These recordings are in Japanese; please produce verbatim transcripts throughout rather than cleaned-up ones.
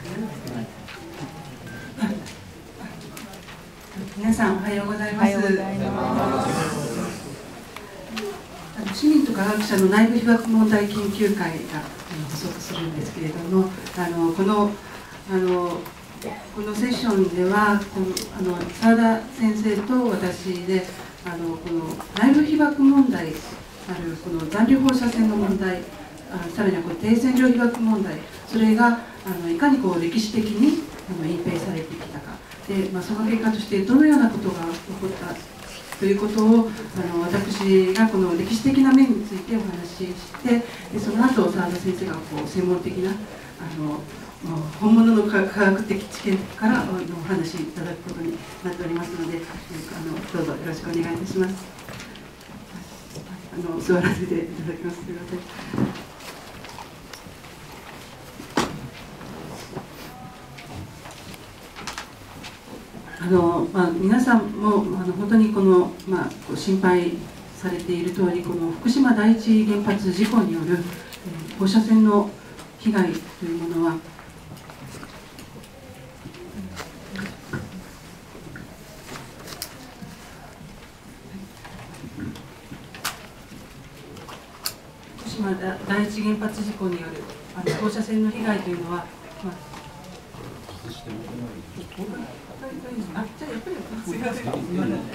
皆さんおはようございます。市民と科学者の内部被爆問題研究会が発足するんですけれども、あのこのあのこのセッションではこのあの澤田先生と私であのこの内部被爆問題、あるこの残留放射線の問題、あさらにはこの低線量被爆問題、それがあのいかにこう歴史的にあの隠蔽されてきたかで、まあ、その結果としてどのようなことが起こったということをあの私がこの歴史的な面についてお話しして、でその後澤田先生がこう専門的なあの本物の科学的知見からお話しいただくことになっておりますので、あのどうぞよろしくお願いいたします。あの座らせていただきます。すみません。あのまあ、皆さんもあの本当にこの、まあ、心配されている通り、この福島第一原発事故による、えー、放射線の被害というものは福島第一原発事故によるあの放射線の被害というのは、まああ、じゃあやっぱりすみません、すみません、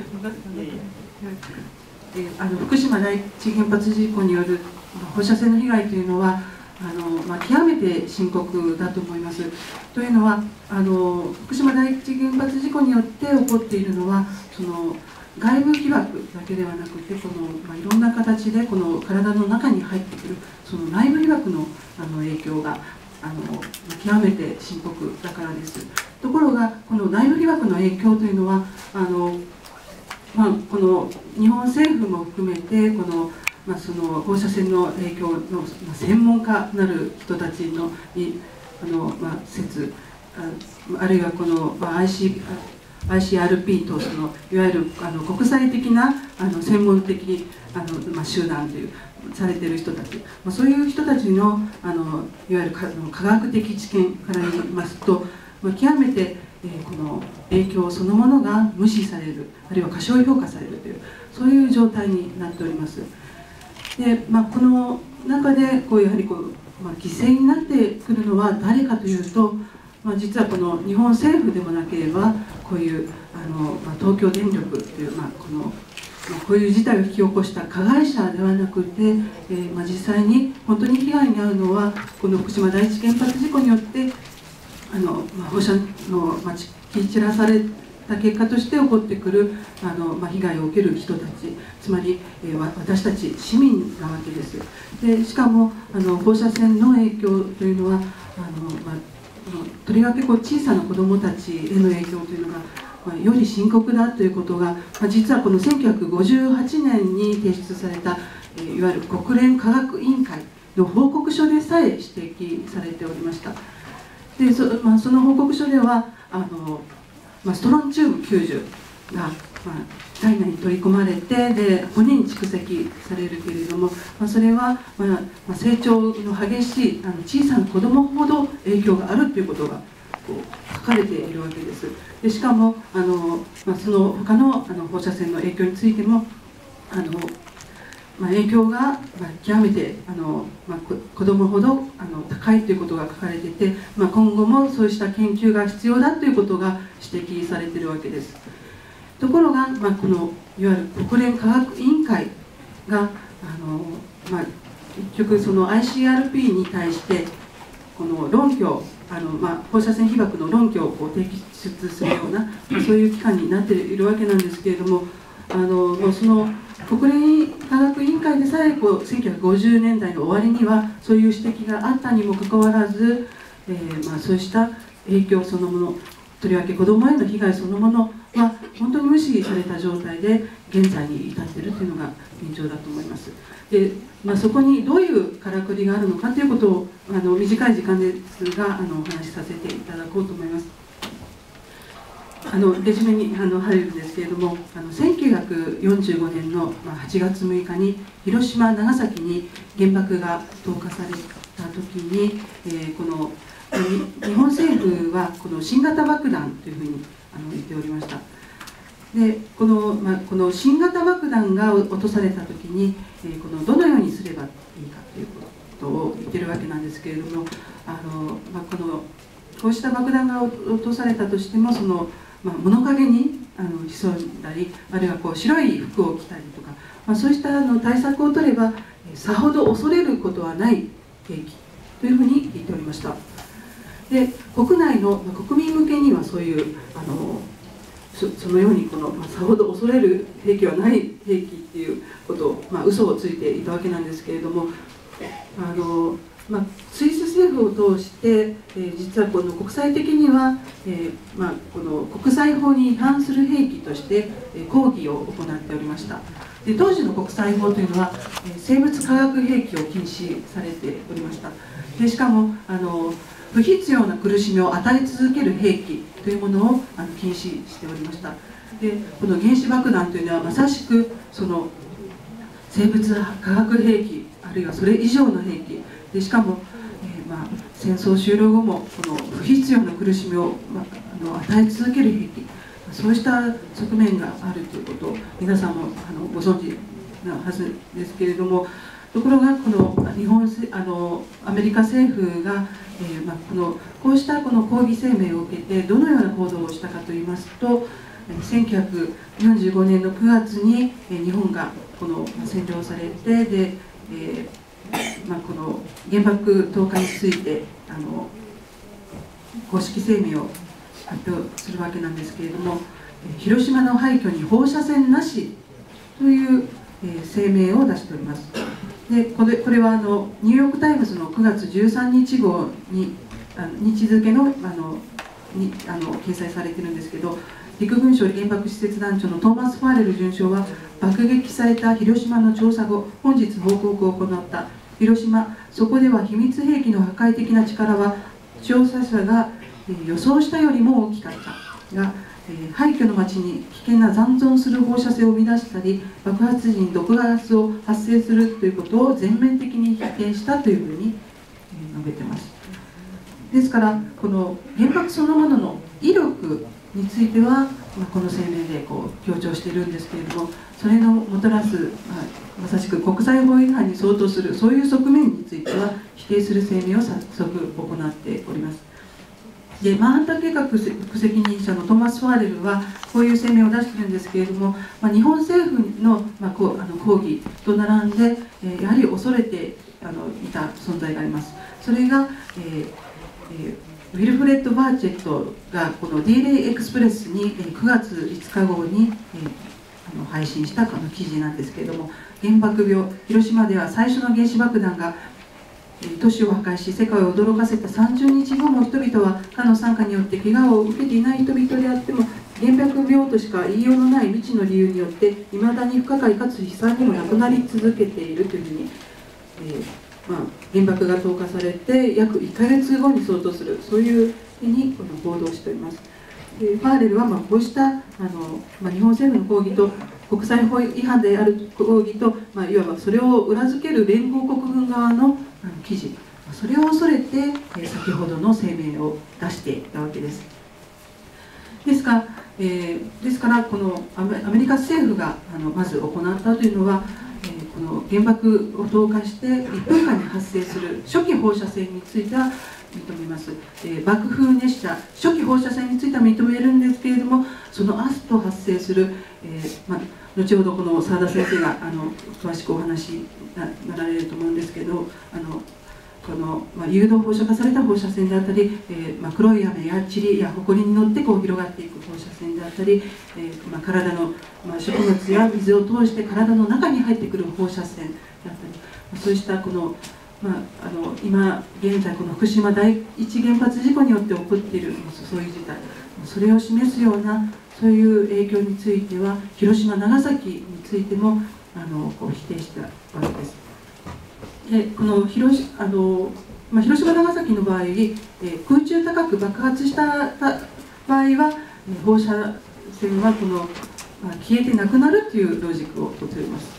あの福島第一原発事故による放射線の被害というのはあの、まあ、極めて深刻だと思います。というのはあの福島第一原発事故によって起こっているのはその外部被爆だけではなくてこの、まあ、いろんな形でこの体の中に入ってくるその内部被爆の、あの影響があの極めて深刻だからです。ところがこの内部被爆の影響というのはあの、まあ、この日本政府も含めてこの、まあ、その放射線の影響の、まあ、専門家なる人たちのいあの、まあ、説 あ, あるいはこの、まあ、アイシーアイシーアールピー とそのいわゆるあの国際的なあの専門的あの、まあ、集団というされている人たち、まあ、そういう人たちのあのいわゆる科学的知見から言いますと、まあ、極めて、えー、この影響そのものが無視される、あるいは過小評価されるというそういう状態になっております。で、まあ、この中でこうやはりこう、まあ、犠牲になってくるのは誰かというと、まあ、実はこの日本政府でもなければこういうあの、まあ、東京電力という、まあ、このこういう事態を引き起こした加害者ではなくて、えーまあ、実際に本当に被害に遭うのはこの福島第一原発事故によってあの、まあ、放射の、まあ、散り散らされた結果として起こってくるあの、まあ、被害を受ける人たち、つまり、えー、私たち市民なわけです。でしかもあの放射線の影響というのはあの、まあ、とりわけこう小さな子どもたちへの影響というのがまあ、より深刻だということが、まあ、実はこのせんきゅうひゃくごじゅうはちねんに提出された、えー、いわゆる国連科学委員会の報告書でさえ指摘されておりました。で そ,、まあ、その報告書ではあの、まあ、ストロンチウムきゅうじゅうが、まあ、体内に取り込まれてで骨に蓄積されるけれども、まあ、それは、まあまあ、成長の激しいあの小さな子どもほど影響があるということがこう書かれているわけです。でしかもあの、まあ、その他のあの放射線の影響についてもあの、まあ、影響が、まあ、極めてあの、まあ、子どもほどあの高いということが書かれていて、まあ、今後もそうした研究が必要だということが指摘されているわけです。ところが、まあ、このいわゆる国連科学委員会があの、まあ、結局その アイシーアールピー に対してこの論拠あの、まあ、放射線被爆の論拠をこう提出するような、まあ、そういう機関になっているわけなんですけれども、あのもうその国連科学委員会でさえこうせんきゅうひゃくごじゅうねんだいの終わりにはそういう指摘があったにもかかわらず、えーまあ、そうした影響そのもの、とりわけ子どもへの被害そのものは本当に無視された状態で現在に至っているというのが現状だと思います。でまあ、そこにどういうからくりがあるのかということをあの短い時間ですがあのお話しさせていただこうと思います。あのレジュメにあの入るんですけれども、あのせんきゅうひゃくよんじゅうごねんのはちがつむいかに広島長崎に原爆が投下された時に、えー、この日本政府はこの新型爆弾というふうにあの言っておりました。でこの、まあ、この新型爆弾が落とされた時に、えー、このどのようにすればいいかということを言ってるわけなんですけれども、あの、まあ、このこうした爆弾が落とされたとしても、その、まあ、物陰にあの潜んだり、あるいはこう白い服を着たりとか、まあ、そうしたあの対策を取ればさほど恐れることはない兵器というふうに言っておりました。で国内の、まあ、国民向けにはそういうあの そ, そのようにこの、まあ、さほど恐れる兵器はない兵器っていうことを、まあ、嘘をついていたわけなんですけれども、あの、まあ、スイス政府を通して、えー、実はこの国際的には、えーまあ、この国際法に違反する兵器として、えー、抗議を行っておりました。で当時の国際法というのは、えー、生物化学兵器を禁止されておりました。でしかもあの不必要な苦しみを与え続ける兵器というものをあの禁止しておりました。でこの原子爆弾というのはまさしくその生物化学兵器あるいはそれ以上の兵器で、しかも、えーまあ、戦争終了後もこの不必要な苦しみを、まあ、あの与え続ける兵器、そうした側面があるということを皆さんもあのご存知なはずですけれども、ところがこの日本あのアメリカ政府が、えーまあ、このこうしたこの抗議声明を受けてどのような行動をしたかといいますと、せんきゅうひゃくよんじゅうごねんのくがつに日本がこの占領されて、で、えーまあ、この原爆投下についてあの公式声明を発表するわけなんですけれども、広島の廃墟に放射線なしという声明を出しております。でこれこれはあのニューヨーク・タイムズのくがつじゅうさんにち号にあの日付のあのにあの掲載されているんですけど、陸軍省原爆施設団長のトーマス・ファーレル准将は、爆撃された広島の調査後、本日報告を行った広島、そこでは秘密兵器の破壊的な力は調査者が予想したよりも大きかったが、廃墟の町に危険な残存する放射線を生み出したり、爆発時に毒ガスを発生するということを全面的に否定したというふうに述べています。ですからこの原爆そのものの威力については、まあ、この声明でこう強調しているんですけれども、それのもたらす、まあ、まさしく国際法違反に相当するそういう側面については否定する声明を早速行っております。でマンハッタン計画副責任者のトーマス・ファーレルはこういう声明を出しているんですけれども、まあ、日本政府の、まあ、こうあの抗議と並んで、えー、やはり恐れてあのいた存在があります。それが、えーえーウィルフレッド・バーチェットがこの ディーレイ エクスプレスにくがついつか号にあの配信したこの記事なんですけれども、原爆病、広島では最初の原子爆弾が都市を破壊し世界を驚かせたさんじゅうにちごも人々はかの惨禍によって怪我を受けていない人々であっても、原爆病としか言いようのない未知の理由によっていまだに不可解かつ悲惨にもなくなり続けているというふうに、えーまあ、原爆が投下されて約いっかげつごに相当する、そういうふうにこの報道しております。でファーレルはまあこうしたあの、まあ、日本政府の抗議と国際法違反である抗議と、まあ、いわばそれを裏付ける連合国軍側のあの記事、それを恐れて、えー、先ほどの声明を出していたわけです。ですが、えー、ですからこのアメリカ政府があのまず行ったというのは、この原爆を投下していっぷんかんに発生する初期放射線については認めます。えー、爆風熱射初期放射線については認めるんですけれども、その後発生する、えーまあ、後ほどこの澤田先生があの詳しくお話に な, なられると思うんですけど、あのこの、まあ、誘導放射化された放射線であったり、えーまあ、黒い雨や塵や埃に乗ってこう広がっていく放射線であったり、えーまあ、体の、まあ、植物や水を通して体の中に入ってくる放射線であったり、まあ、そうしたこの、まあ、あの今現在この福島第一原発事故によって起こっているそういう事態、それを示すようなそういう影響については広島長崎についてもあのこう否定したわけです。でこの 広, あの、まあ、広島長崎の場合、えー、空中高く爆発した場合は、えー、放射線はこの、まあ、消えてなくなるというロジックをとっております。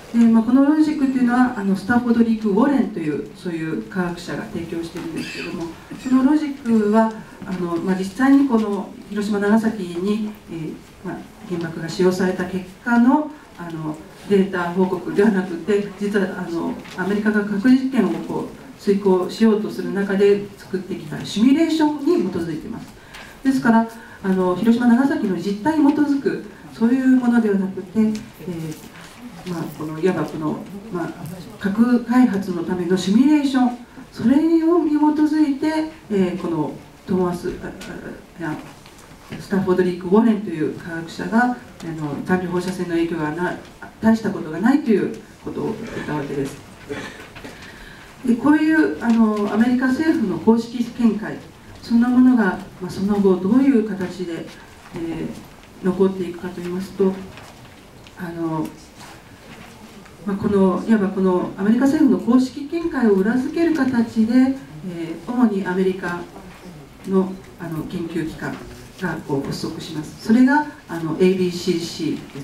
で、まあ、このロジックというのはあのスタンフォード・リーク・ウォレンというそういう科学者が提供しているんですけれども、そのロジックはあの、まあ、実際にこの広島長崎に、えーまあ、原爆が使用された結果のあのデータ報告ではなくて、実はあのアメリカが核実験をこう遂行しようとする中で作ってきたシミュレーションに基づいています。ですからあの広島長崎の実態に基づくそういうものではなくて、えーまあ、このいわばこの、まあ、核開発のためのシミュレーション、それに基づいて、えー、このトーマスああスタンフォード・リーク・ウォレンという科学者があの残留放射線の影響がな大したことがないということを言ったわけです。でこういうあのアメリカ政府の公式見解、そんなものが、まあ、その後どういう形で、えー、残っていくかといいますと、あの、まあ、このいわばこのアメリカ政府の公式見解を裏付ける形で、えー、主にアメリカの、あの研究機関がこう発足します。それがあの エービーシーシー です。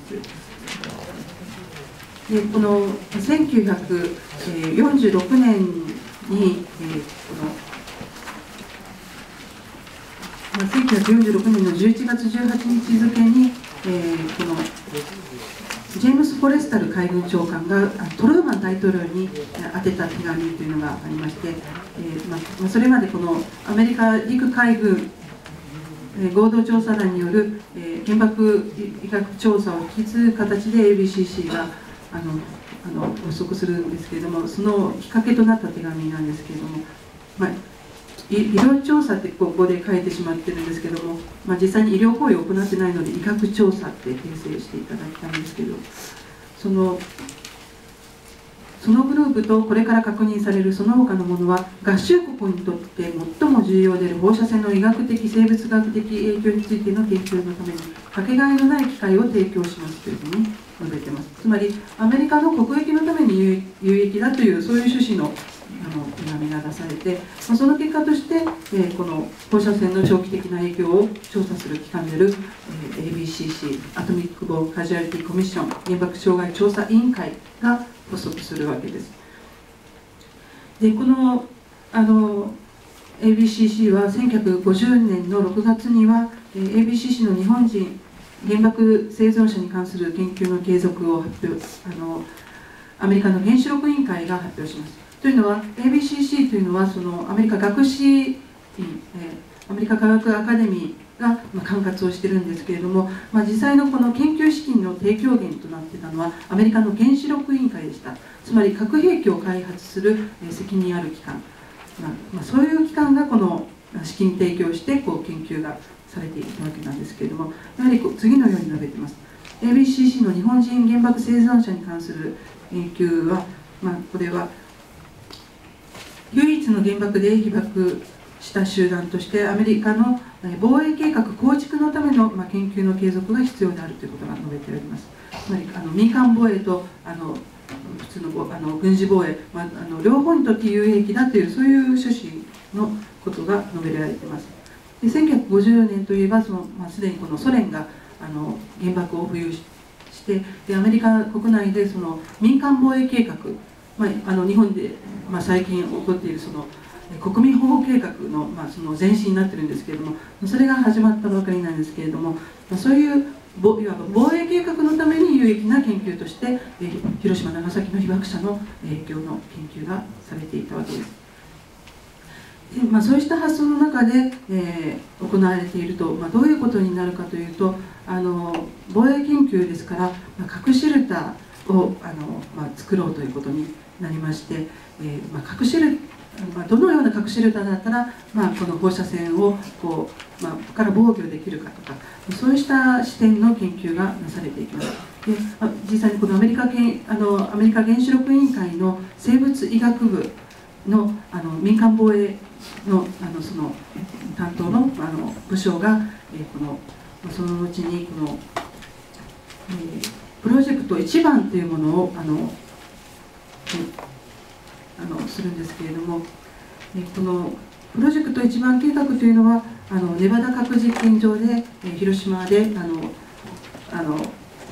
でこのせんきゅうひゃくよんじゅうろくねんに、えー、この、まあ、せんきゅうひゃくよんじゅうろくねんのじゅういちがつじゅうはちにち付に、えー、このジェームス・フォレスタル海軍長官がトルーマン大統領に宛てた手紙というのがありまして、えーまあ、それまでこのアメリカ陸海軍合同調査団による、えー、原爆医学調査を引き継ぐ形で エービーシーシー があのあの発足するんですけれども、そのきっかけとなった手紙なんですけれども、まあ、医療調査ってここで書いてしまってるんですけども、まあ、実際に医療行為を行ってないので医学調査って訂正していただきたいんですけど、そのそのグループとこれから確認されるその他のものは合衆国にとって最も重要である放射線の医学的生物学的影響についての研究のためにかけがえのない機会を提供しますというふうに述べています。つまりアメリカの国益のために有益だというそういう趣旨のあの手紙が出されて、その結果として、えー、この放射線の長期的な影響を調査する機関である、えー、エービーシーシー アトミック・ボー・カジュアリティ・コミッション原爆障害調査委員会が発足するわけです。でこのあの エービーシーシー はせんきゅうひゃくごじゅうねんのろくがつには エービーシーシー の日本人原爆生存者に関する研究の継続を発表あのアメリカの原子力委員会が発表します。というのは エービーシーシー というのはそのアメリカ学士院、えー、アメリカ科学アカデミーが、まあ、管轄をしているんですけれども、まあ、実際のこの研究資金の提供源となっていたのはアメリカの原子力委員会でした。つまり核兵器を開発する、えー、責任ある機関、まあまあ、そういう機関がこの資金提供してこう研究がされていたわけなんですけれども、やはりこう次のように述べています。 エービーシーシー の日本人原爆生存者に関する研究は、まあ、これは唯一の原爆で被爆した集団としてアメリカの防衛計画構築のための研究の継続が必要であるということが述べております。つまりあの民間防衛とあの普通のあの軍事防衛、まあ、あの両方にとって有益だというそういう趣旨のことが述べられています。でせんきゅうひゃくごじゅうねんといえばその、まあ、すでにこのソ連があの原爆を保有してでアメリカ国内でその民間防衛計画、まあ、あの日本で、まあ、最近起こっているその国民保護計画の、まあ、その前身になっているんですけれども、それが始まったばかりなんですけれども、まあ、そういういわば防衛計画のために有益な研究として、えー、広島長崎の被爆者の影響の研究がされていたわけです。でまあ、そうした発想の中で、えー、行われていると、まあ、どういうことになるかというと、あの防衛研究ですから、まあ、核シェルターをあの、まあ、作ろうということになりまして、えーまあ、核シェルまあ、どのような核シェルターだったら、まあ、この放射線をこう、まあ、から防御できるかとか、そうした視点の研究がなされていきます。で実際にこのアメリカけあのアメリカ原子力委員会の生物医学部のあの民間防衛のあのその担当のあの部署が、えー、このその後にこの、えー、プロジェクトいちばんというものをあの、あのするんですけれども、えこのプロジェクトいちばん計画というのはあのネバダ核実験場で、え広島であのあの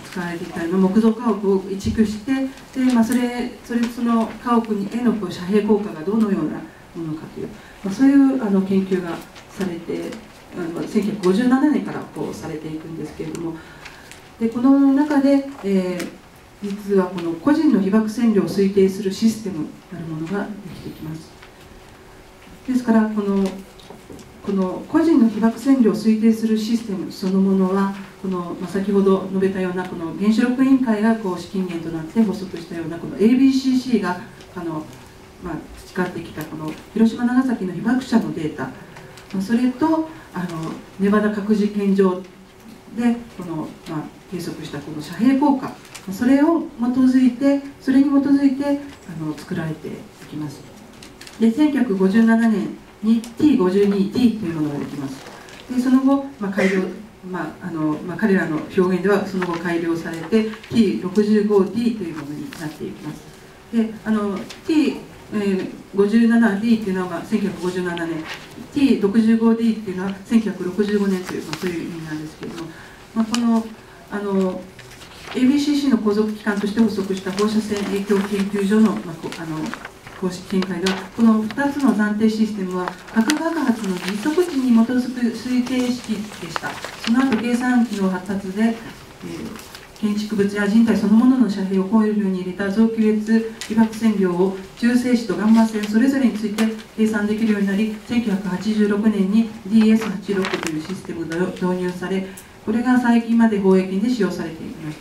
使われていたような木造家屋を移築して、で、まあ、それそれその家屋にへのこう遮蔽効果がどのようなものかという、まあ、そういうあの研究がされて、あのせんきゅうひゃくごじゅうななねんからこうされていくんですけれども、でこの中で、えー、実はこの個人の被爆線量を推定するシステムなるものができてきます。ですからこのこの個人の被爆線量を推定するシステムそのものはこの、まあ、先ほど述べたようなこの原子力委員会がこう資金源となって発足したようなこの エービーシーシー があの、まあ、培ってきたこの広島長崎の被爆者のデータ、まあ、それとあのネバダ核実験場でこの、まあ、計測したこの遮蔽効果、それを基づいてそれに基づいてあの作られていきます。でせんきゅうひゃくごじゅうななねんに ティーごじゅうにディー というものができます。でその後、まあ、改良、まああのまあ、彼らの表現ではその後改良されて ティーろくじゅうごディー というものになっていきます。であの ティーごじゅうななディー というのがせんきゅうひゃくごじゅうななねん、 ティーろくじゅうごディー というのはせんきゅうひゃくろくじゅうごねんという、まあ、そういう意味なんですけれども、まあ、このあの エービーシーシー の後続機関として発足した放射線影響研究所の、まあ、あの公式見解ではこのふたつの暫定システムは核爆発の実測値に基づく推定式でした。その後計算機の発達で、えー、建築物や人体そのものの遮蔽を超えるように入れた増気列被爆線量を中性子とガンマ線それぞれについて計算できるようになり、せんきゅうひゃくはちじゅうろくねんに ディーエスはちじゅうろく というシステムが導入され、これが最近まで放映権で使用されていました。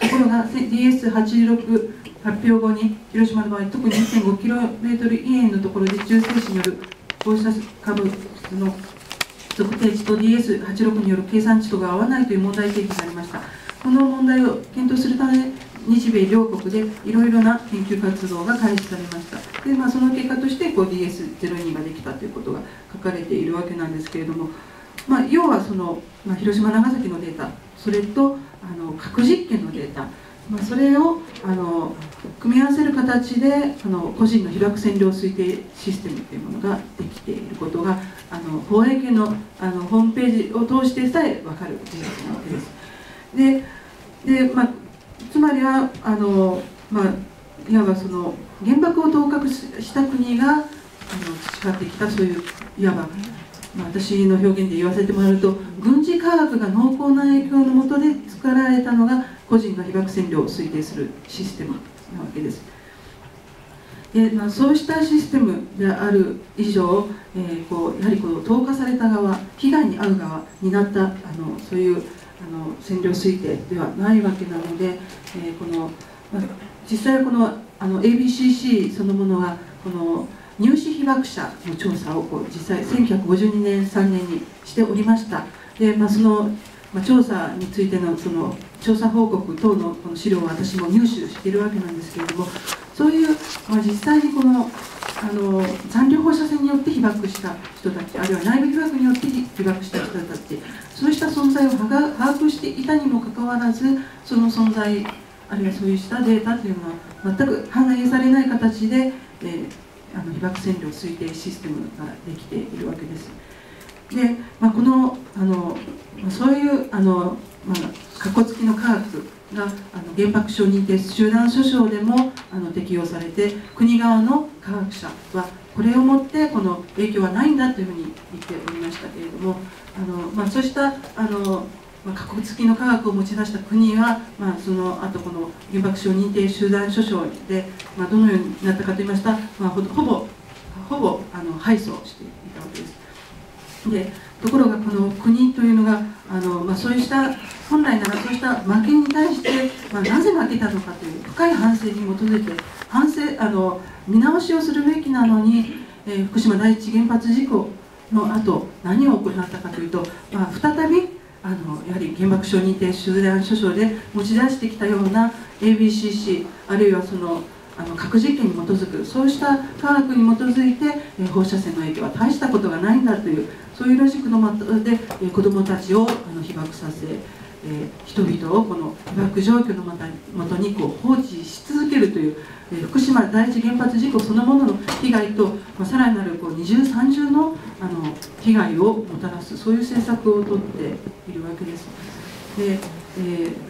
ところが ディーエスはちじゅうろく 発表後に広島の場合特に いってんごキロメートル 以内のところで中性子による放射株の測定値と ディーエスはちじゅうろく による計算値とが合わないという問題提起がありました。この問題を検討するため日米両国でいろいろな研究活動が開始されました。で、まあ、その結果としてこう ディーエスゼロに ができたということが書かれているわけなんですけれども、まあ、要はその、まあ、広島長崎のデータそれとあの核実験のデータ、まあ、それをあの組み合わせる形であの個人の被爆線量推定システムというものができていることがあの放映権のあのホームページを通してさえ分かる事実なわけです。でで、まあ、つまりはあの、まあ、いわばその原爆を統括した国があの培ってきたそういういわば、まあ、私の表現で言わせてもらうと軍事科学が濃厚な影響の下で作られたのが個人の被爆線量を推定するシステムなわけです。で、まあ、そうしたシステムである以上、えー、こうやはりこの投下された側被害に遭う側になったあのそういうあの線量推定ではないわけなので、えー、この、まあ、実際はこのあの エービーシーシー そのものはこの入試被爆者の調査をこう実際せんきゅうひゃくごじゅうにねんさんねんにしておりました。で、まあ、その、まあ、調査についてのその調査報告等のこの資料を私も入手しているわけなんですけれども、そういう、まあ、実際にこのあの残留放射線によって被爆した人たち、あるいは内部被爆によって被爆した人たち、そうした存在を把握していたにもかかわらず、その存在あるいはそういうしたデータというのは全く反映されない形で、えー、あの被爆線量推定システムができているわけです。で、まあ、このあのそういうあの、まあ、かっこつきの科学があの原爆症認定集団訴訟でもあの適用されて、国側の科学者はこれをもってこの影響はないんだというふうに言っておりましたけれども、あの、まあ、そうしたあのまあ、かっこつきの科学を持ち出した国は、まあ、その後この原爆症認定集団訴訟で、まあ、どのようになったかといいますと、まあ、ほぼほぼあの敗訴していたわけです。でところがこの国というのがあの、まあ、そうした本来ならそうした負けに対して、まあ、なぜ負けたのかという深い反省に基づいて反省あの見直しをするべきなのに、えー、福島第一原発事故の後何を行ったかというと、まあ、再びあのやはり原爆症認定集団訴訟で持ち出してきたような エービーシーシー あるいはそのあの核実験に基づくそうした科学に基づいて、えー、放射線の影響は大したことがないんだというそういうロジックのもとで、えー、子どもたちをあの被爆させ、えー、人々をこの被爆状況のもとにこう放置し続けるという、えー、福島第一原発事故そのものの被害と、まあ、さらなるこう二重三重のあの被害をもたらすそういう政策をとっているわけです。で、えー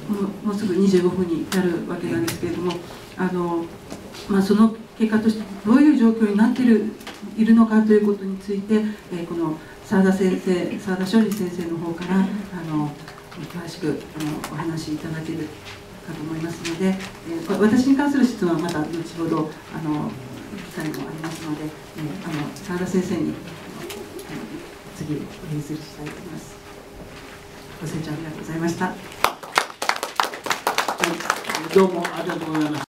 もうすぐにじゅうごふんになるわけなんですけれども、あの、まあ、その結果としてどういう状況になっている、いるのかということについて、えー、この澤田先生、澤田昌司先生の方からあの詳しくあのお話しいただけるかと思いますので、えー、私に関する質問はまた後ほどあの機会もありますので、えー、あの澤田先生に次お譲りしたいと思います。ご清聴ありがとうございました。はい、 どうもありがとうございました。